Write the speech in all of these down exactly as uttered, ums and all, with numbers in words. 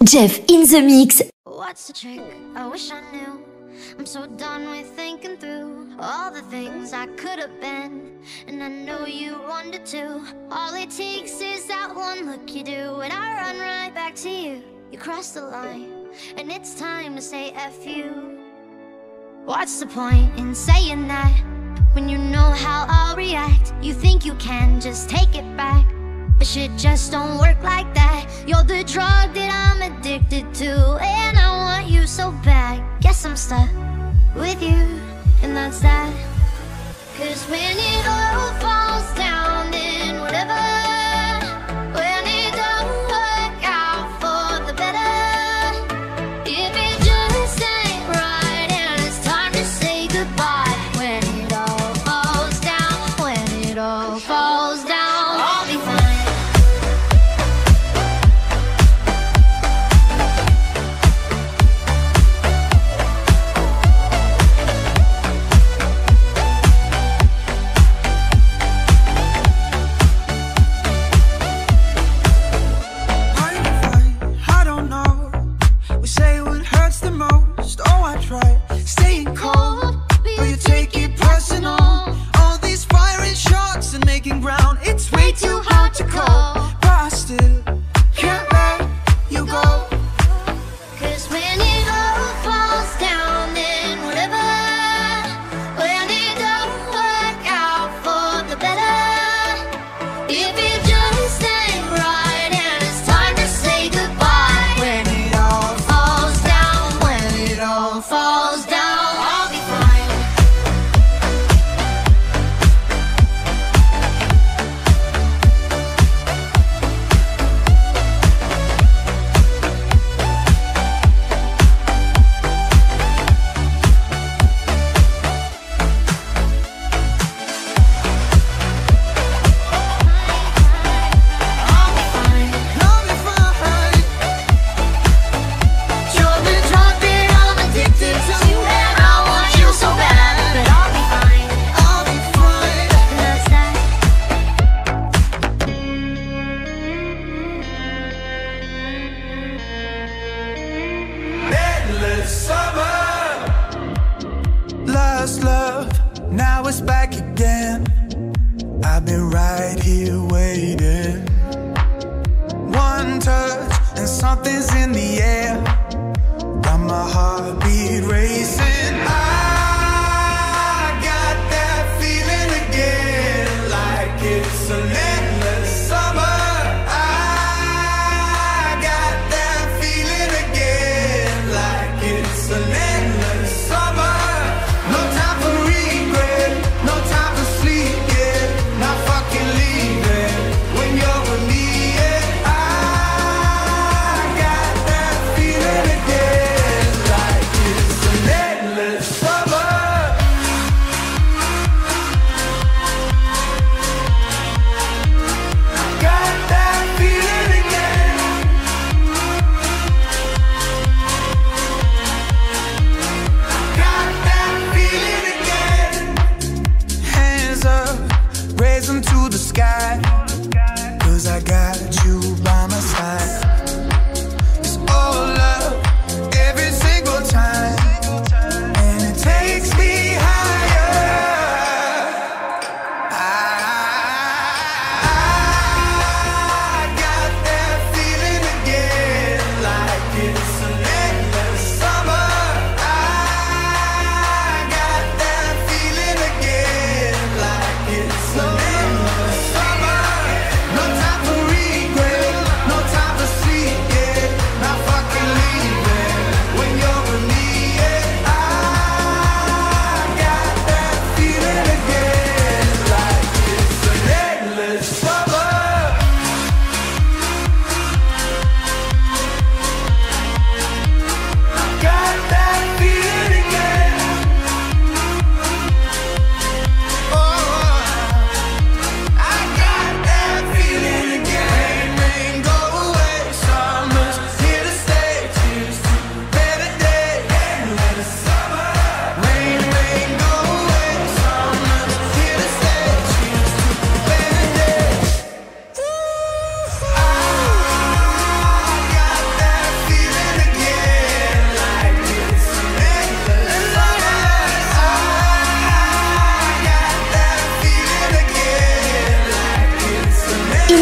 Jeff in the mix. What's the trick? I wish I knew. I'm so done with thinking through all the things I could have been, and I know you wanted to. All it takes is that one look you do, and I run right back to you. You cross the line, and it's time to say F you. What's the point in saying that when you know how I'll react? You think you can just take it back, but shit just don't work like that. You're the drug that I'm addicted to, and I want you so bad. Guess I'm stuck with you, and that's that. Cause when it all falls down, then whatever. When it don't work out for the better, if it just ain't right and it's time to say goodbye. When it all falls down, when it all falls down, I'll be fine.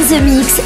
the Mix.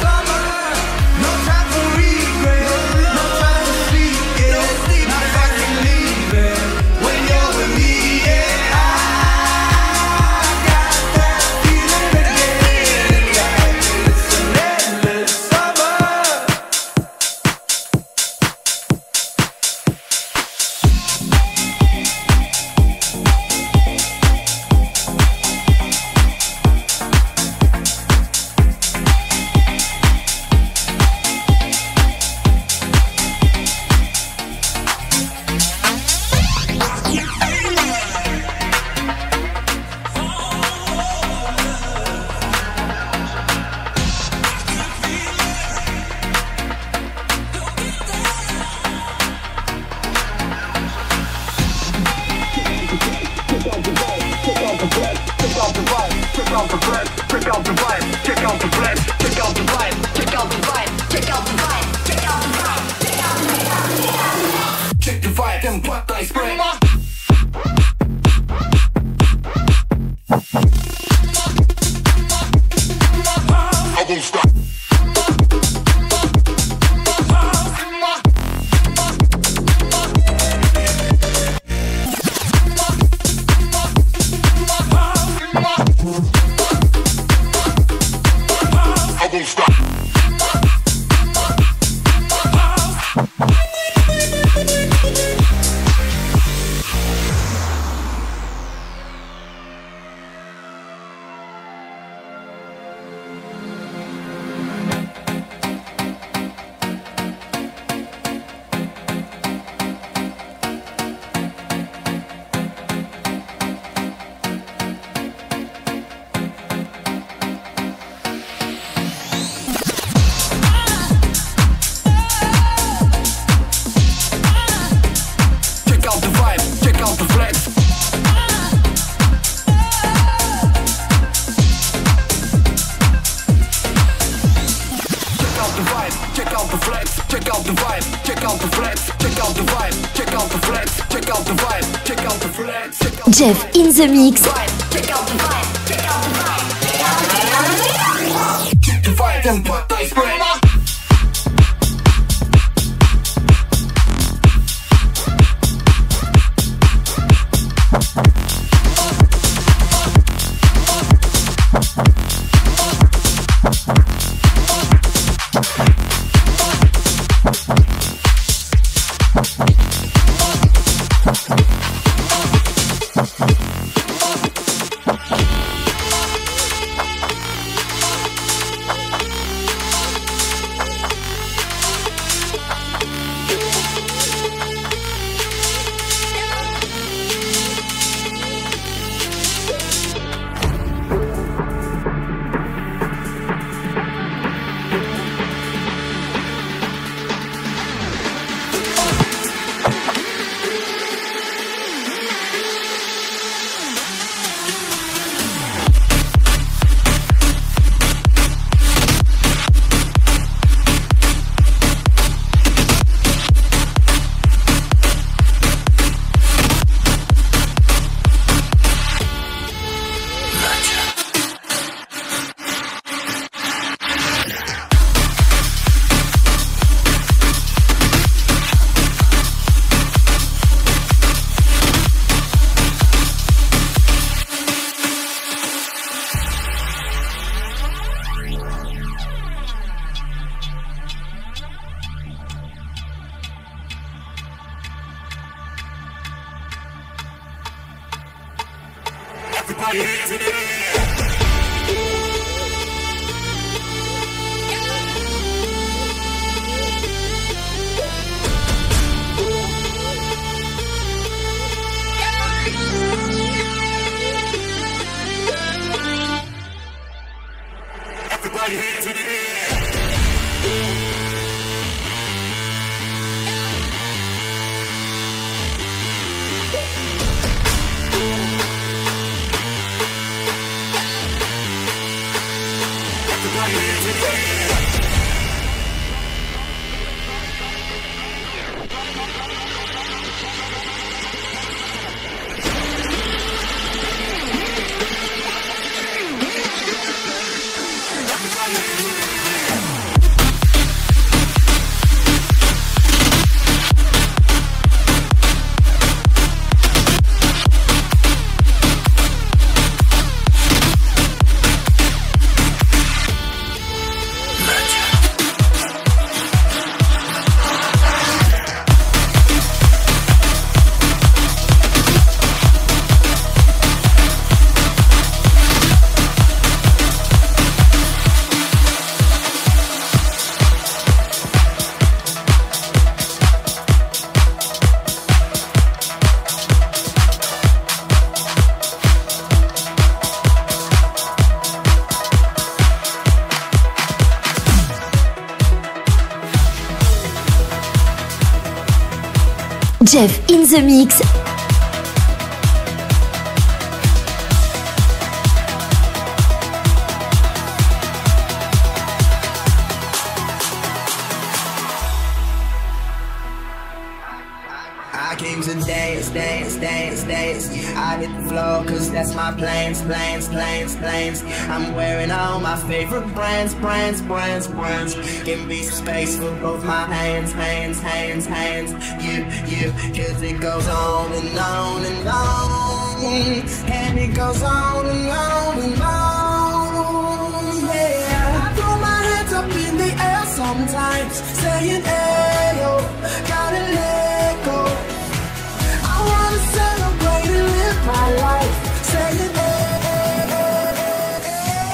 Jeff in the Mix. Check out the vibe, check out the vibe. Check the vibe and what I spread. Everybody hands in the air. Everybody hands in the air. Jeff in the mix. I came to dance, dance, dance, dance. I hit the floor cause that's my plans, plans, plans, plans. I'm wearing all my favorite brands, brands, brands, brands. Give me some space for both my hands, hands, hands, hands. You, you, cause it goes on and on and on. And it goes on and on and on. Yeah, I throw my hands up in the air sometimes, saying, ayo, gotta let go. I wanna celebrate and live my life, saying, hey, hey, hey, hey,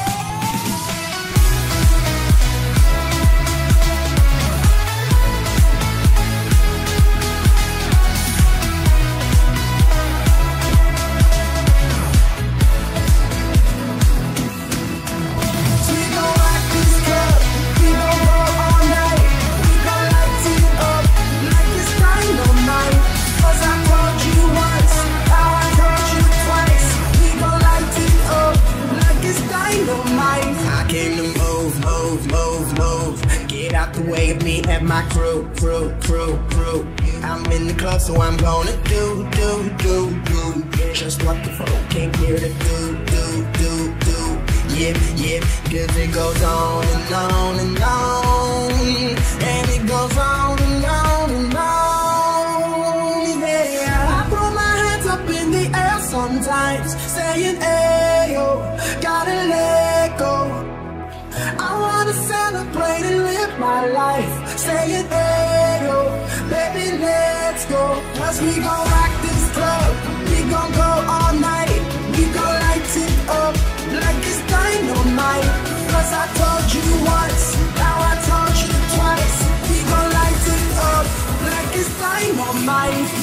we gon' rock this club, we gon' go all night, we gon' light it up like it's dynamite. Cause I told you once, now I told you twice, we gon' light it up like it's dynamite. I came to move, move, move, move. Get out the way of me and my crew, crew, crew, crew. I'm in the club, so I'm gonna do, do, do, do. Just what the folk came here to do, do, do, do. Yeah, yeah, cause it goes on and on and on. And it goes on and on and on. Yeah, I throw my hands up in the air sometimes, saying, ayo, gotta let go. I wanna celebrate and live my life, saying, ayo, baby, let's go. Cause we gon' rock this club, we gon' go all night, we gon' light it up like it's dynamite. Cause I told you once, now I told you twice, we gon' light it up like it's dynamite.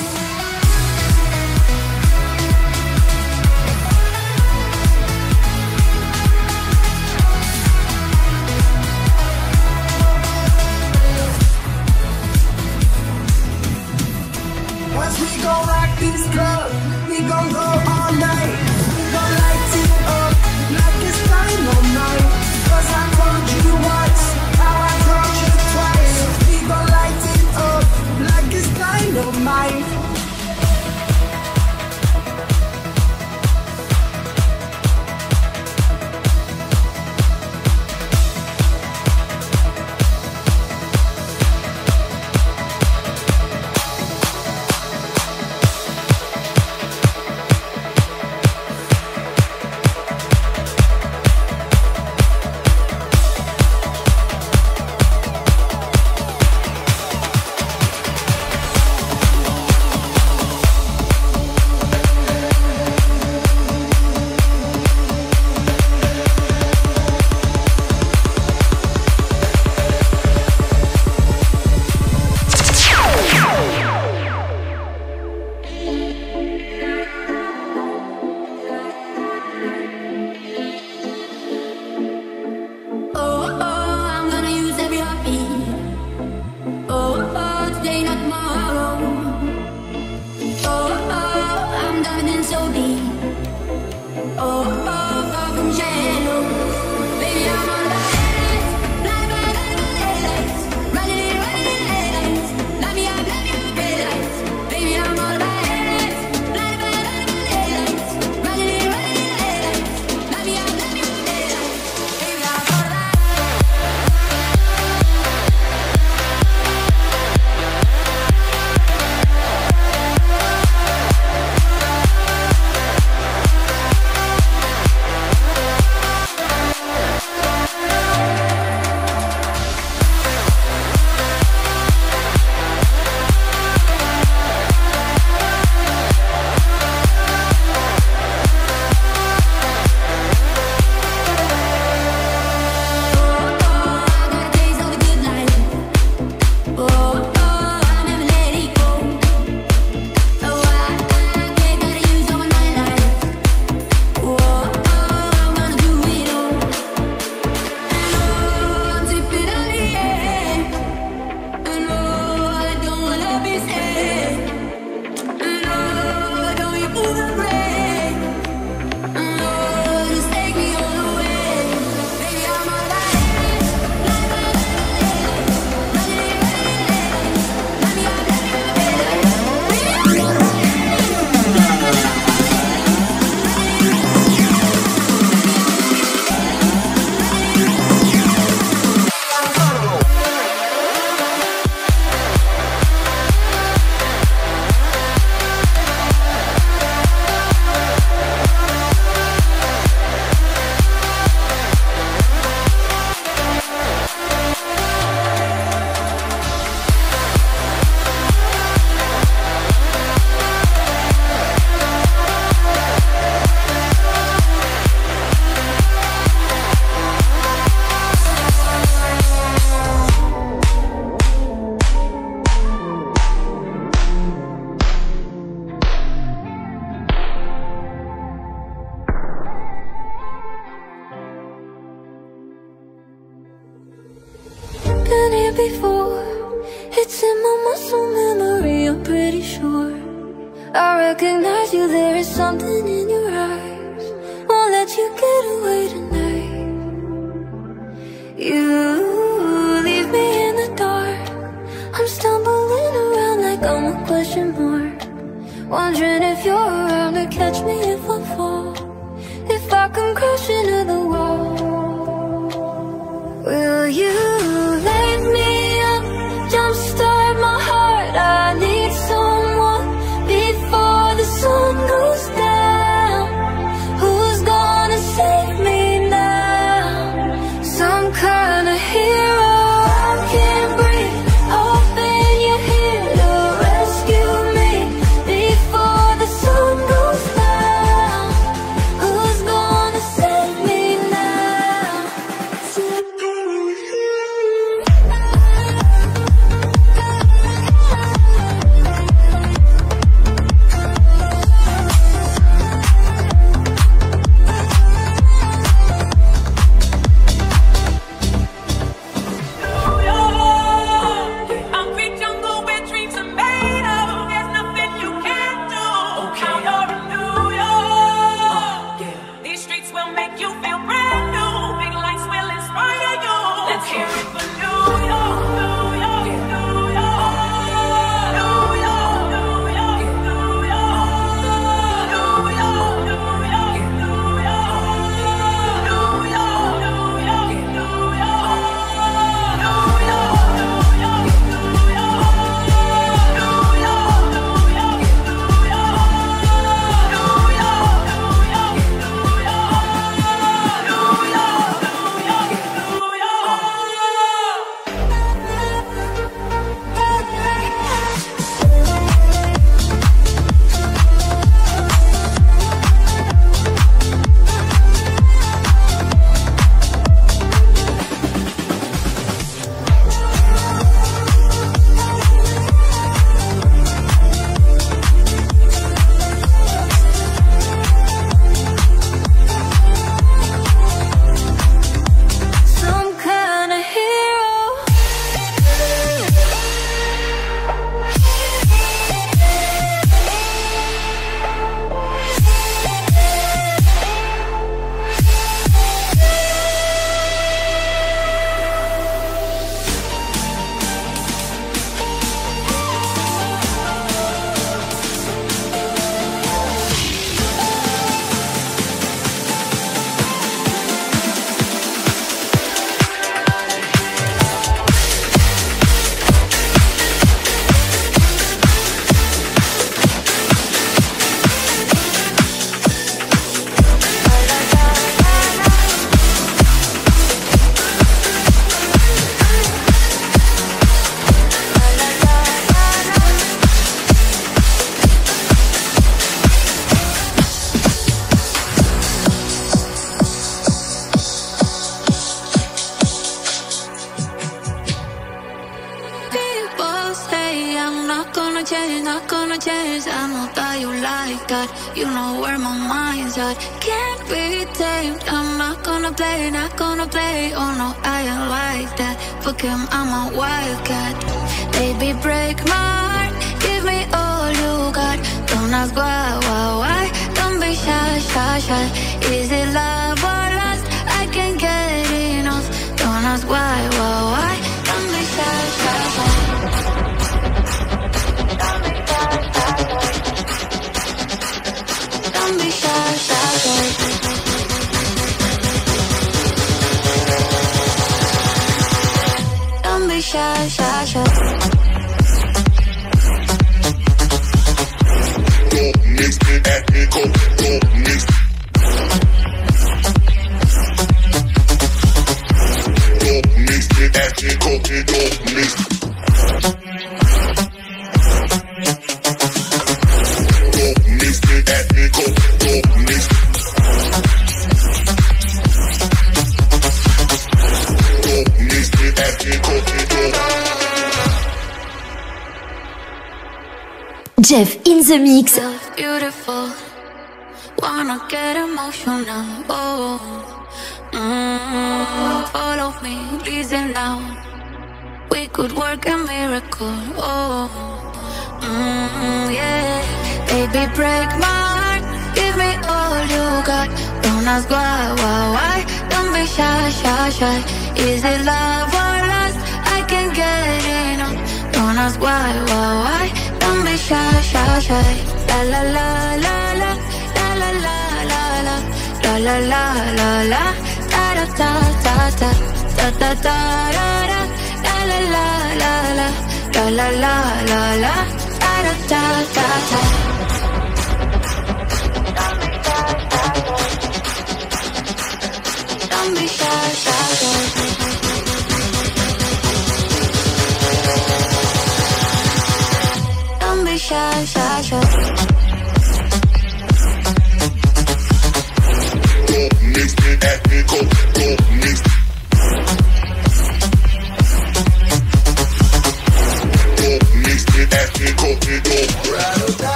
Cause we gon' rock this club, we gon' go all night, we gon' light it up like it's dynamite. Cause I told you once, now I told you twice, we gon' light it up like it's dynamite. is something in your eyes, won't let you get away tonight. You leave me in the dark, I'm stumbling around like I'm a question mark, wondering if you're around to catch me if I fall, if I come crashing to the wall. Will you let me up, jumpstart my heart? I need someone before the sun goes down. Who's gonna save me now? Some kind of hero. I can't breathe, hoping you're here to rescue me before the sun goes down. Who's gonna save me now? change, not gonna change. I know that you like that. You know where my mind's at. Can't be tamed. I'm not gonna play, not gonna play. Oh no, I ain't like that. Fuck him, I'm a wildcat. Baby, break my heart. Give me all you got. Don't ask why, why, why. Don't be shy, shy, shy. Is it love or lust? I can't get enough. Don't ask why, why, why. Don't be shy, shy, shy. Don't be shy, shy, shy. Don't be shy, shy, shy. Don't mix it at me, go, don't mix. Don't mix it at me, go, don't mix. Jeff in the mix. Beautiful, wanna get emotional. Oh, mm, follow me, listen now. We could work a miracle. Oh, mm, yeah. Baby, break my heart. got. Don't ask why, why, why. Don't be shy, shy, shy. Is it love or lust? I can't get enough. Don't ask why, why, why. Don't be shy, shy, shy. La la la la la, la la la la la, la la la la la, da da da da da, da da da da da, la la la la la, la la la la la, da da da da da. Don't be shy, shy, shy. Don't be shy, shy, shy.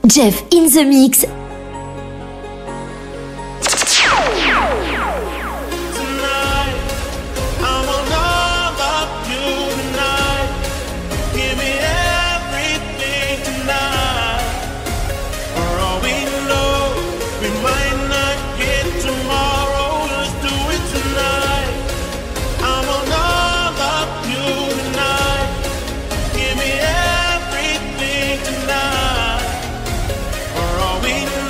Jeff in the mix. We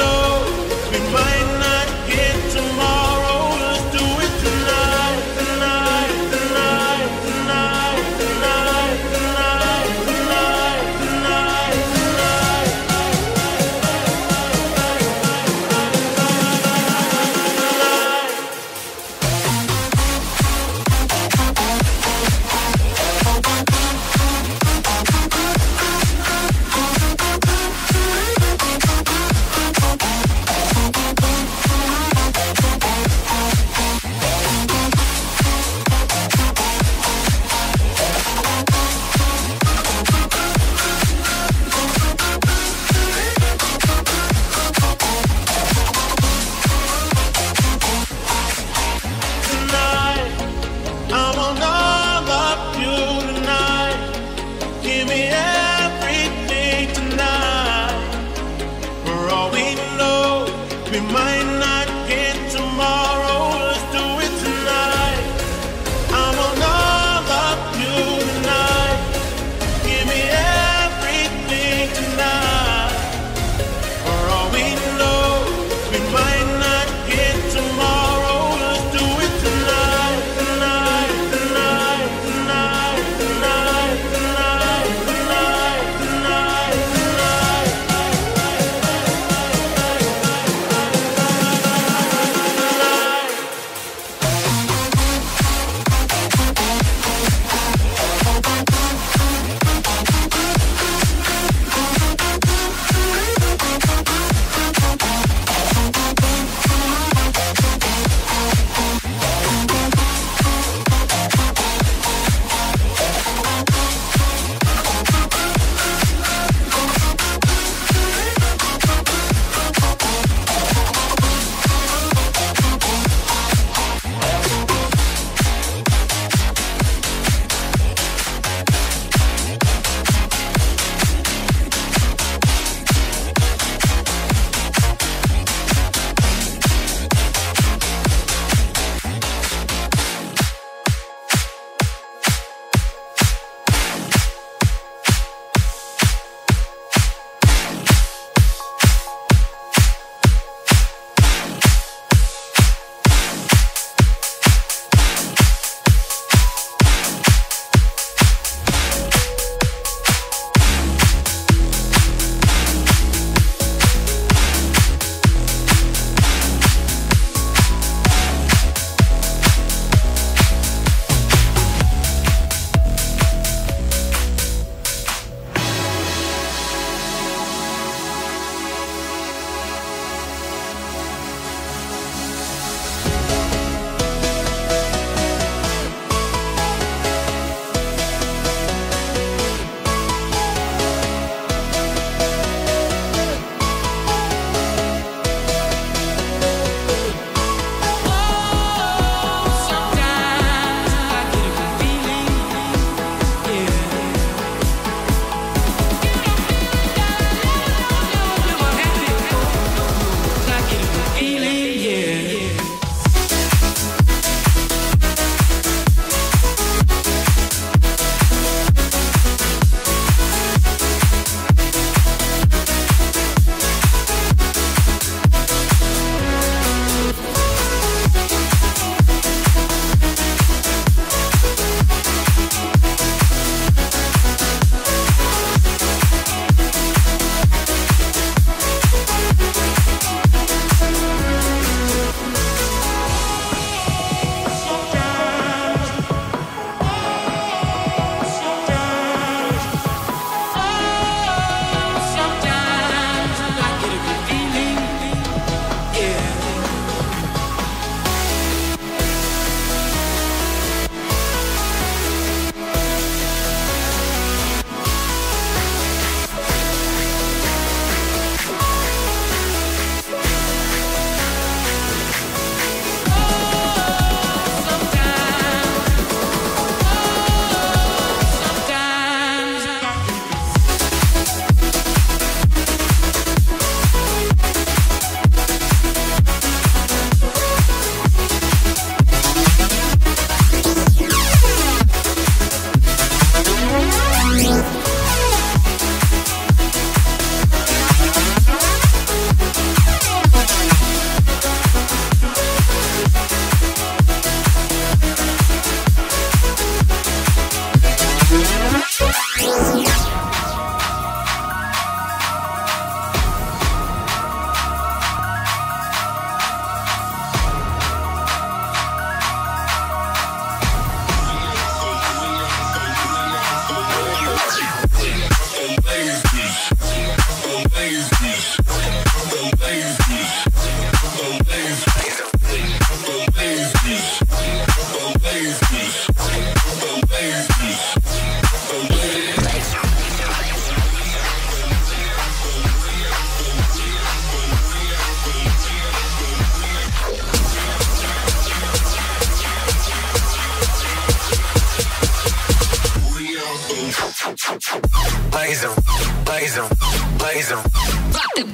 Laser, laser, laser. Rock them.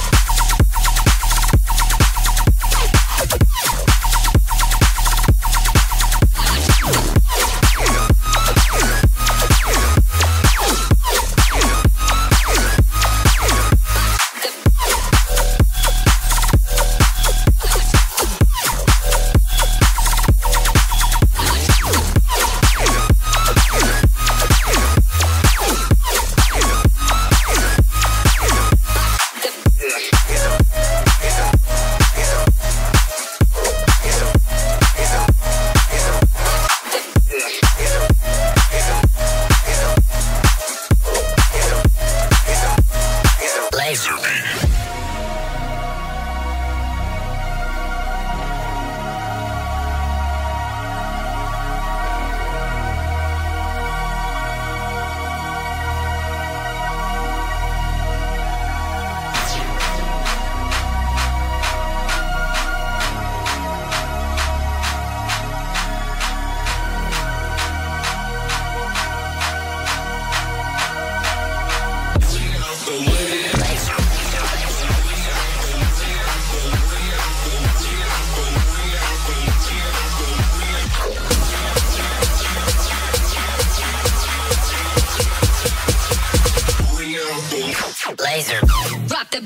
Laser. Rock the.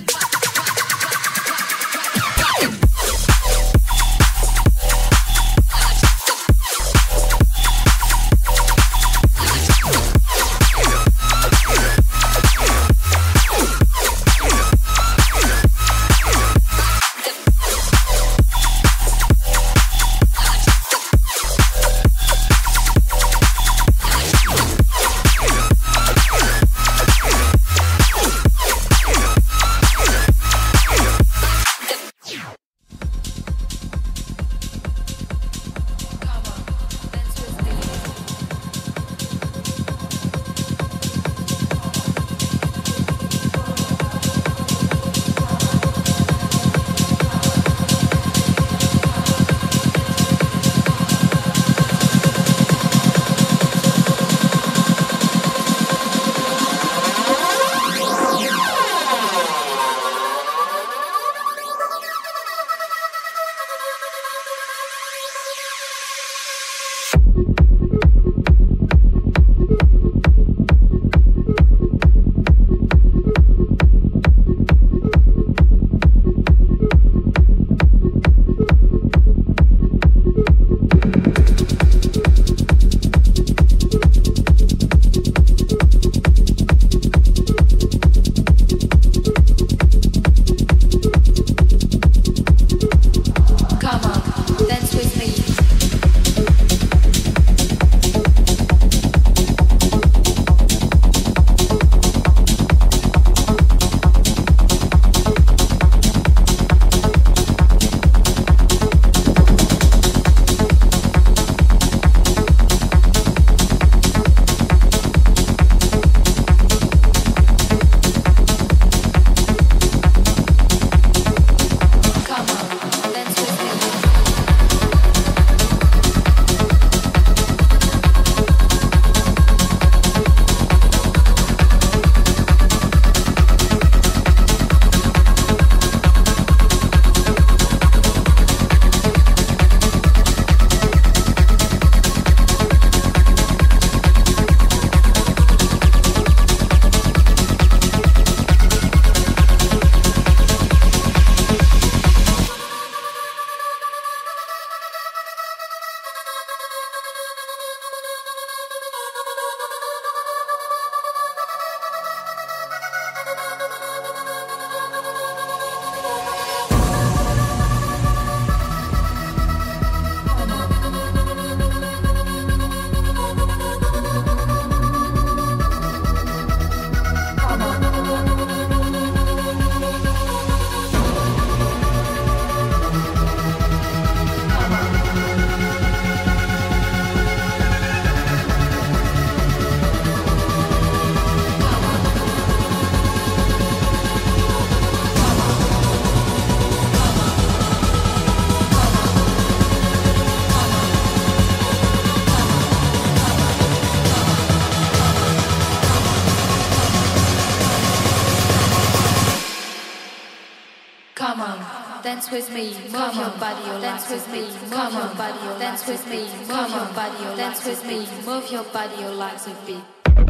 dance with me, move your body, your dance with me, move your body, your dance with me, move your body, your dance with me, move your body, your legs with beat.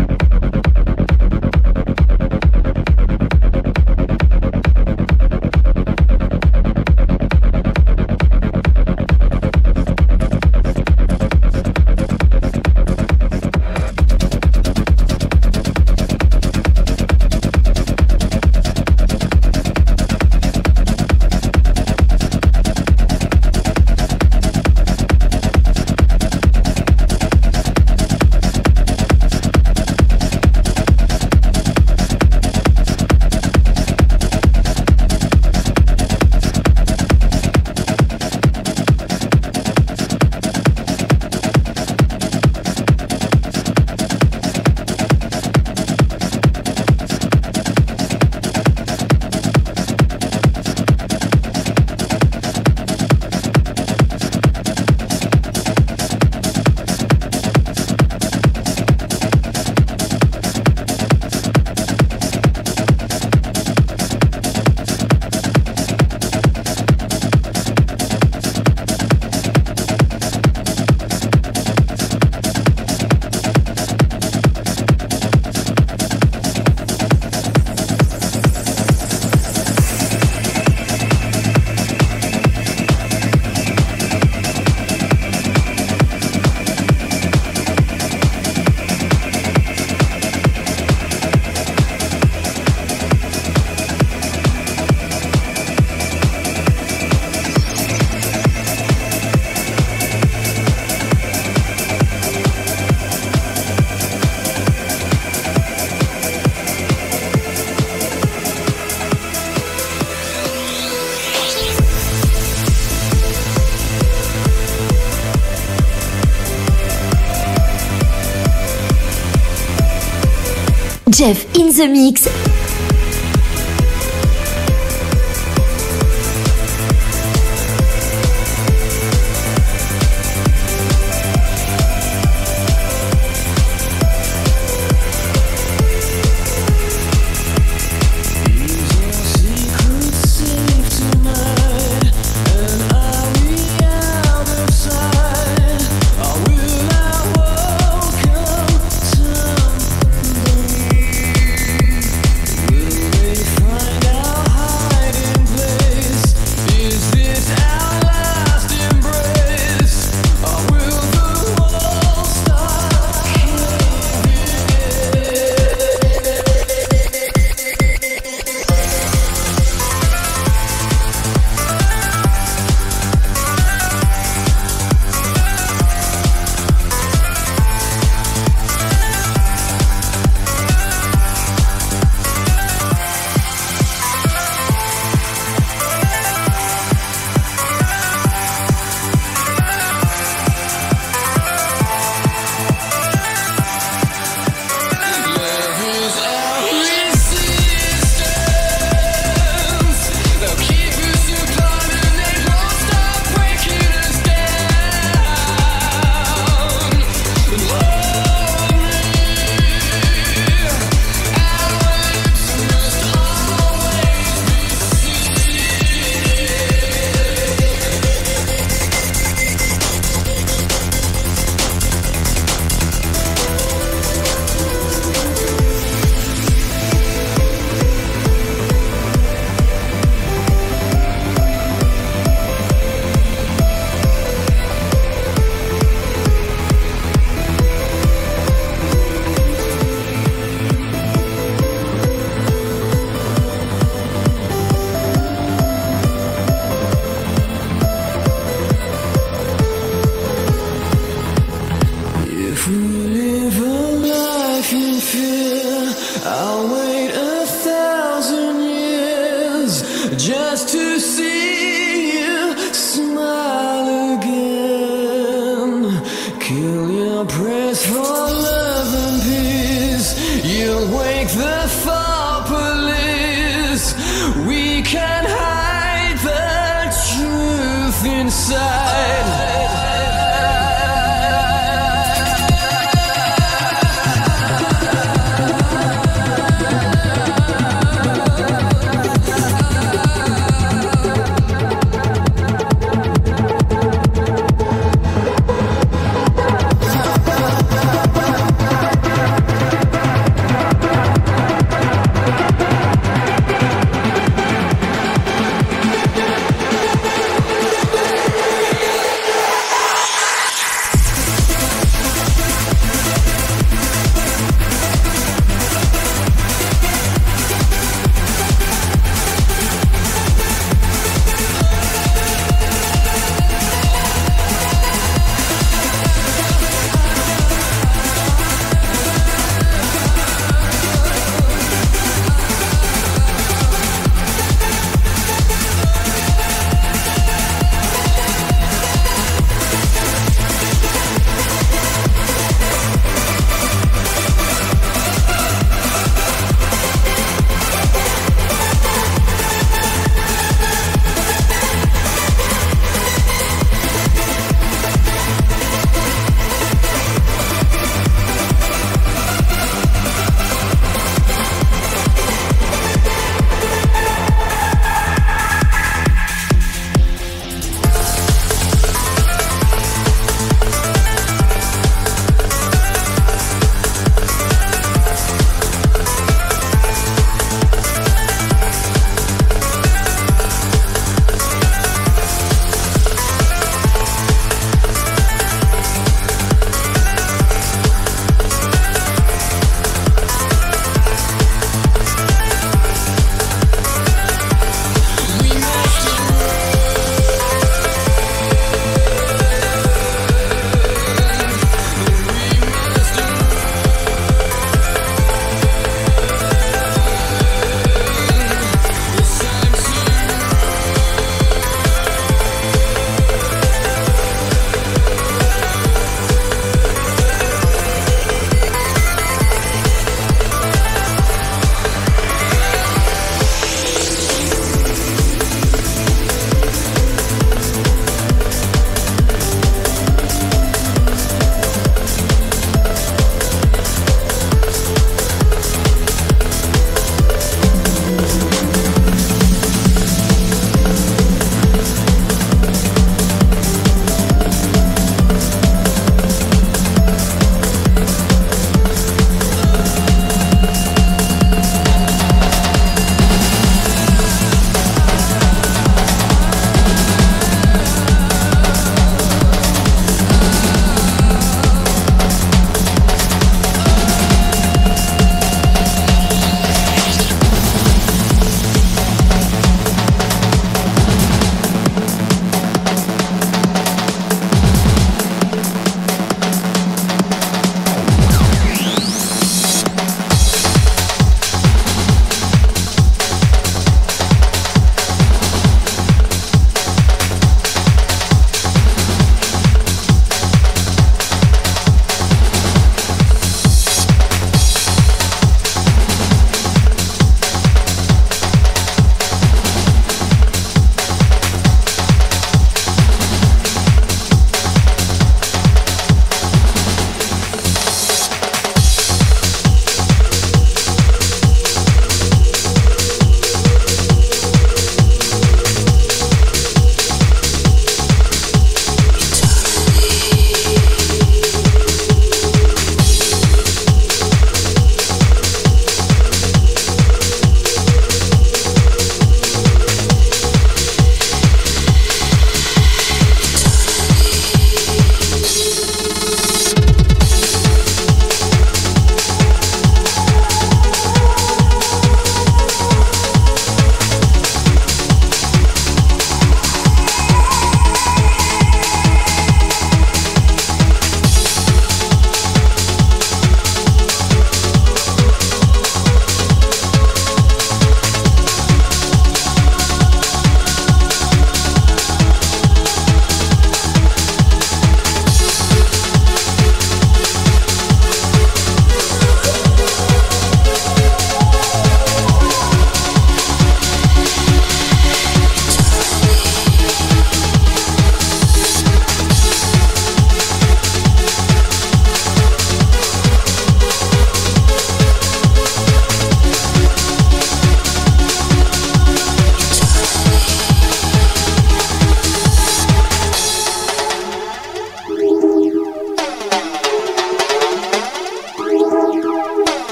Jeff in the mix.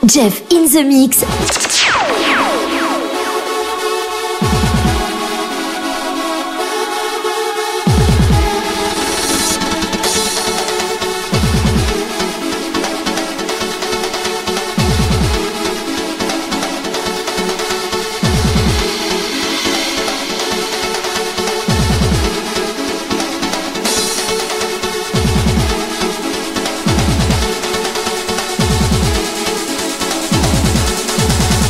Jeff in the mix. We'll be right back.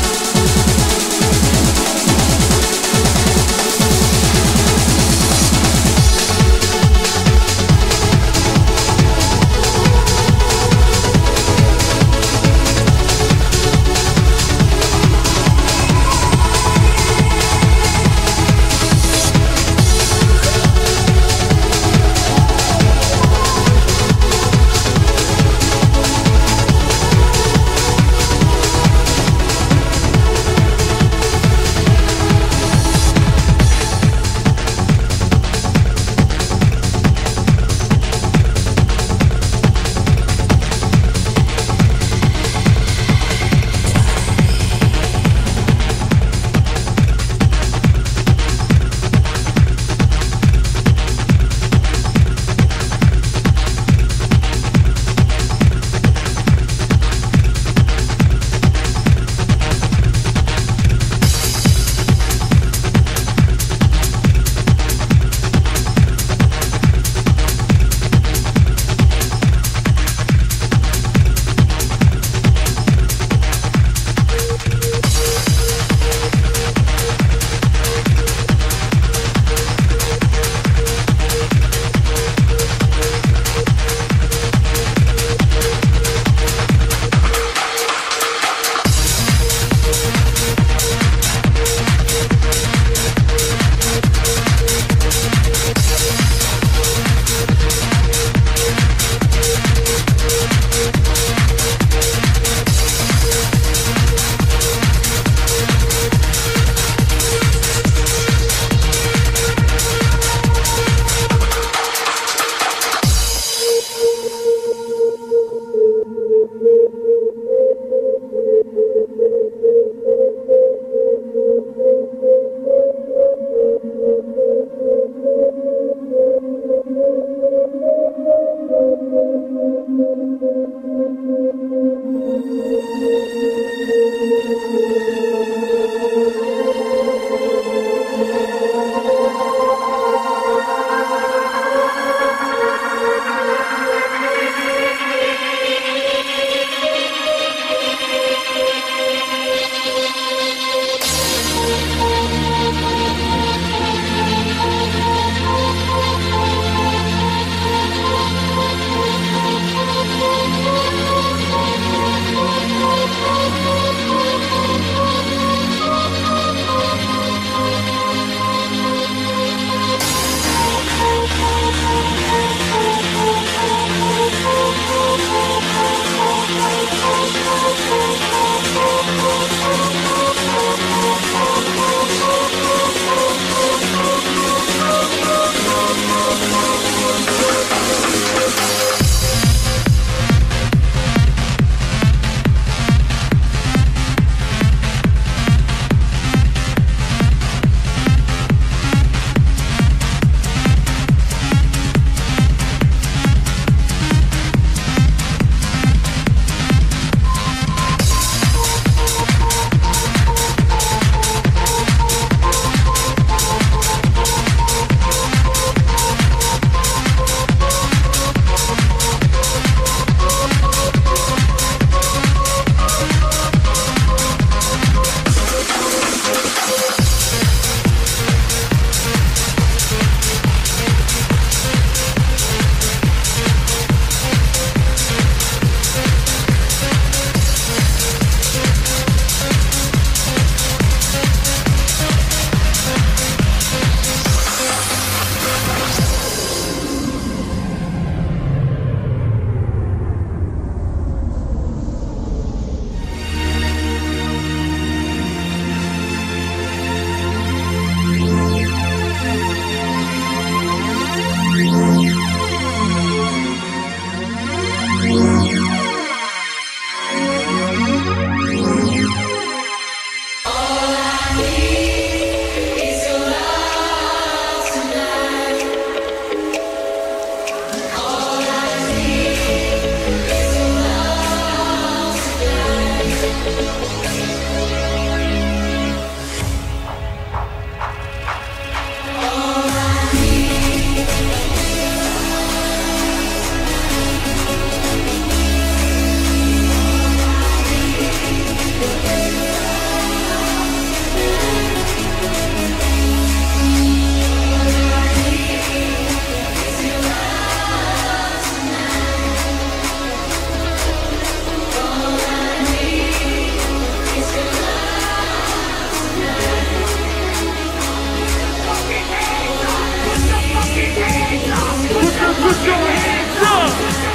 put your hands up.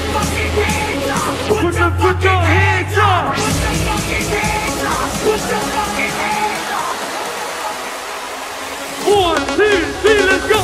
Put them, put your hands up. Put your fucking hands up. One, two, three, let's go.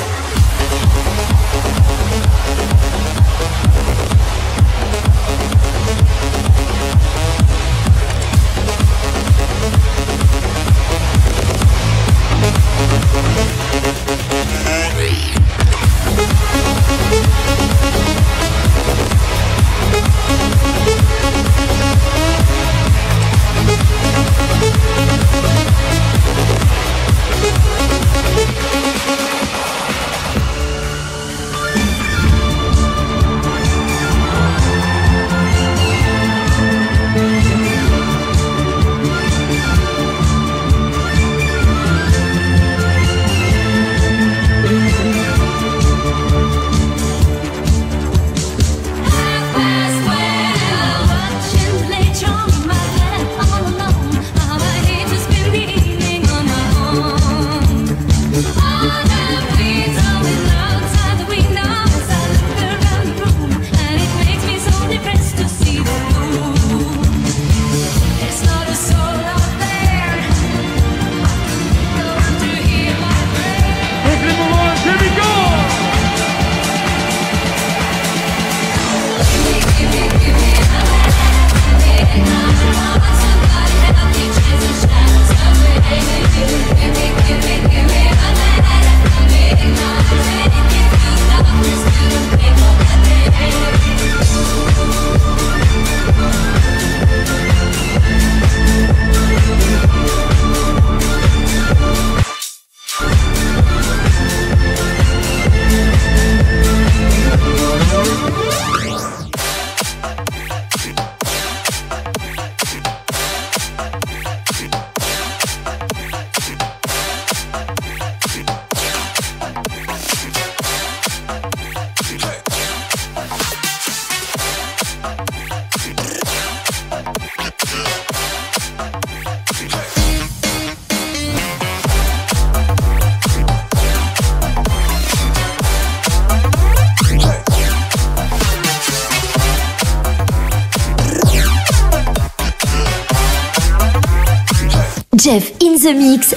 Jeff in the mix.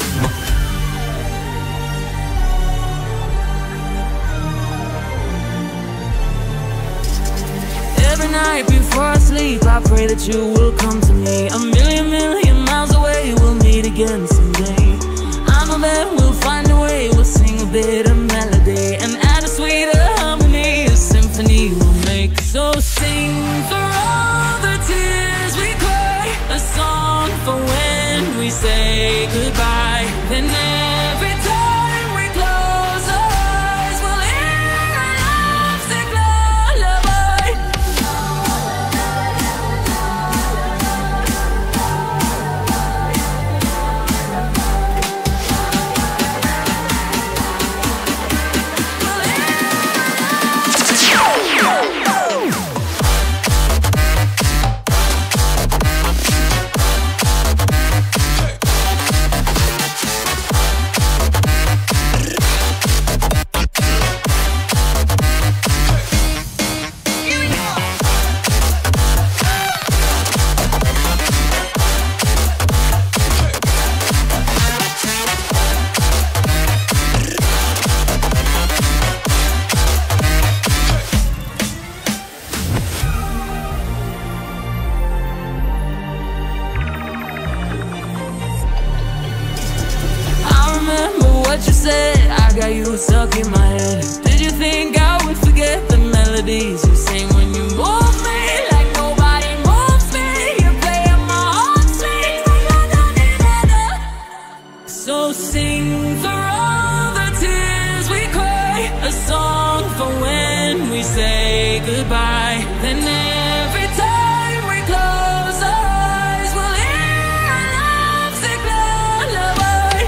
Every night before I sleep, I pray that you will come to me. A million, million miles away, we'll meet again someday. I know that we'll find a way, we'll sing a bit of melody, and add a sweeter harmony, a symphony we'll make. So sing for all the tears we cry, a song for when we say goodbye. Then every time we close our eyes, we'll hear a lovesick lullaby. What you said, I got you stuck in my head. Did you think I would forget the melodies you sing when you move me like nobody moves me? You play on my heartstrings like I don't need other. So sing for all the tears we cry, a song for when we say goodbye. Then every time we close our eyes, we'll hear a lovesick lullaby.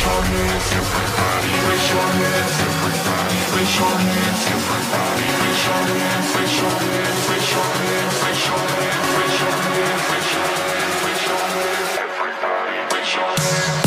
your hands, everybody. Raise your hands, everybody. Raise your hands, everybody. Raise your hands, raise your hands, raise your hands, raise your hands, raise your hands, raise your hands, raise your hands, everybody. Raise your hands.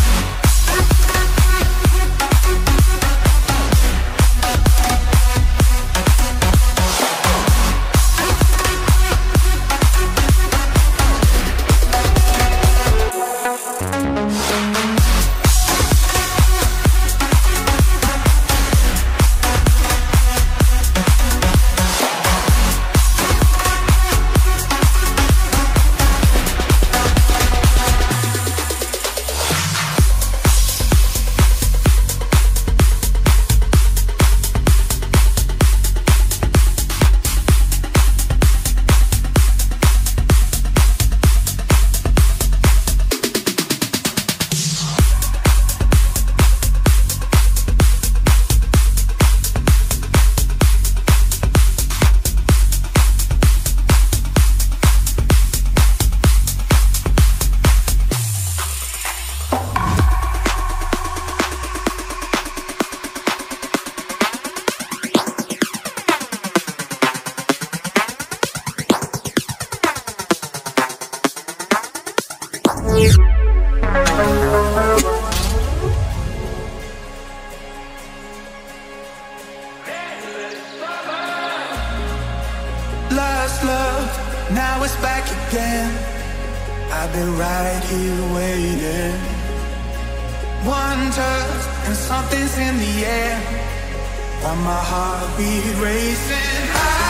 Lost love, now it's back again. I've been right here waiting. One touch and something's in the air, got my heartbeat racing.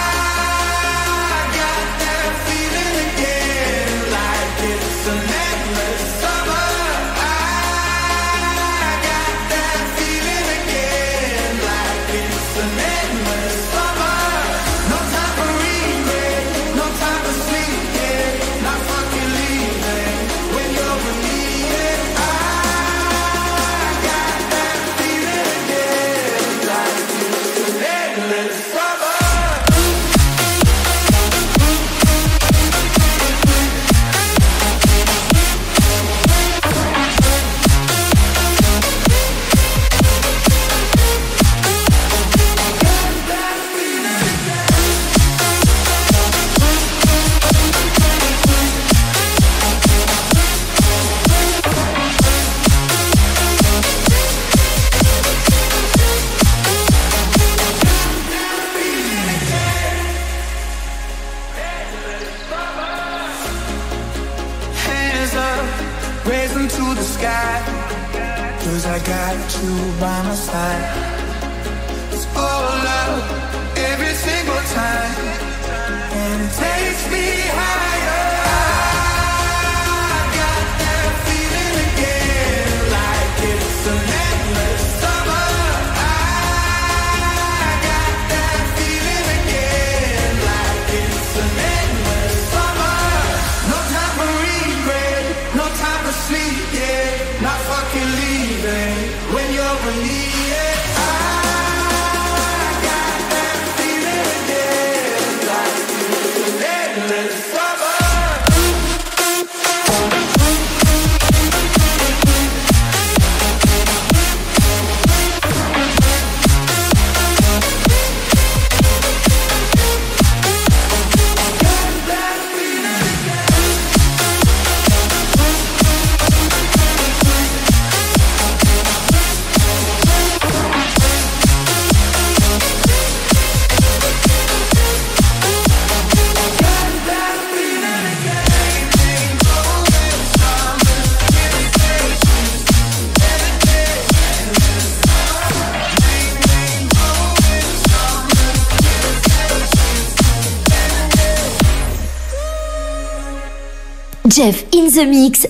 I got that feeling again, like it's an endless summer. I got that feeling again, like it's an endless summer. No time for regret, no time for sleep, yeah. Not fucking leaving when you're with me, yeah. I got that feeling again, like it's an endless summer. Hands up, raising to the sky, 'cause I got you by my side. It's all love, every single time, and it takes me higher. I got that feeling again, like it's an endless summer. I got that feeling again, like it's an endless summer. No time for regret, no time for sleep, yeah. Not fucking leaving when you're with me, yeah. I got that feeling again, like it's an endless summer. Jeff in the mix.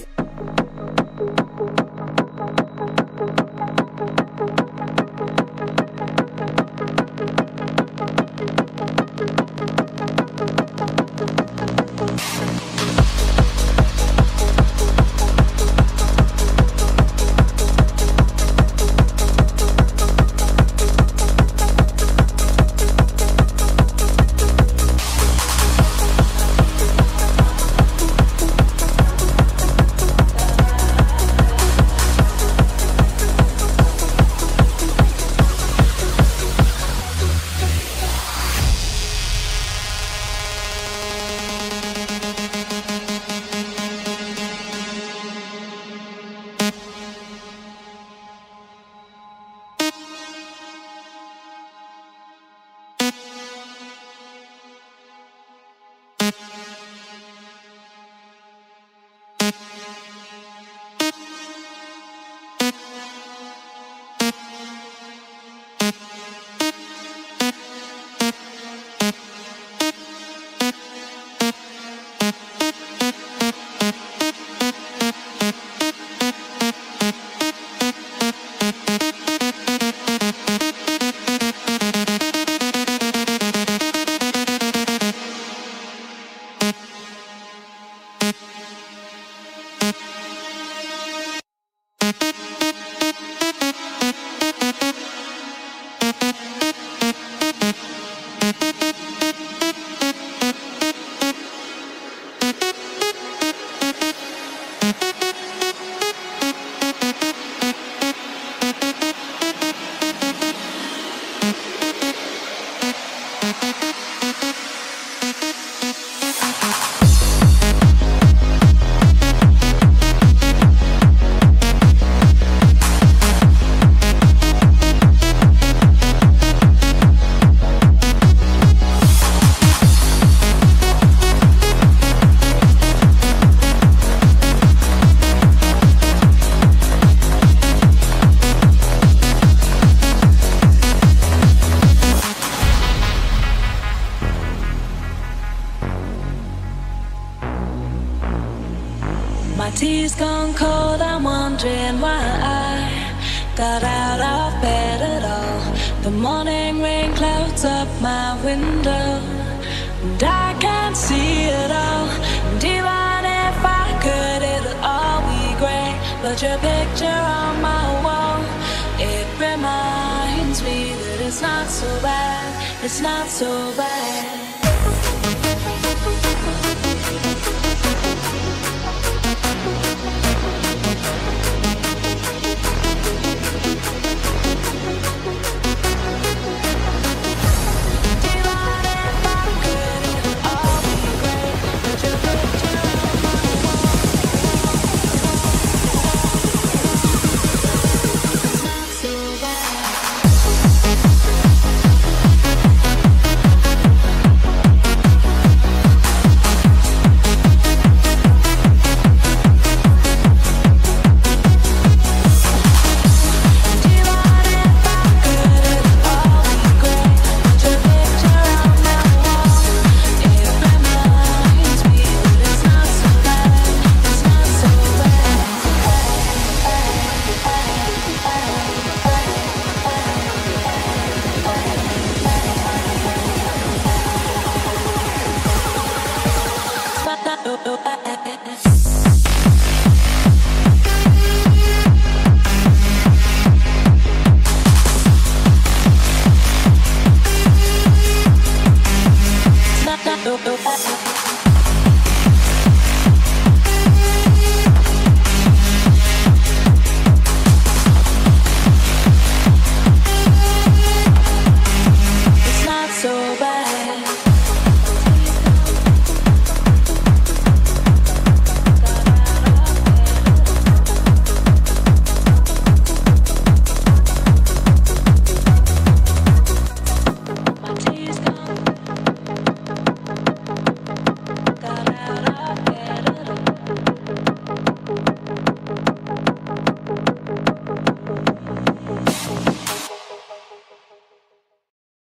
got out of bed at all. The morning rain clouds up my window, and I can't see it all. And even if I could, it'll all be grey. But your picture on my wall, it reminds me that it's not so bad, it's not so bad.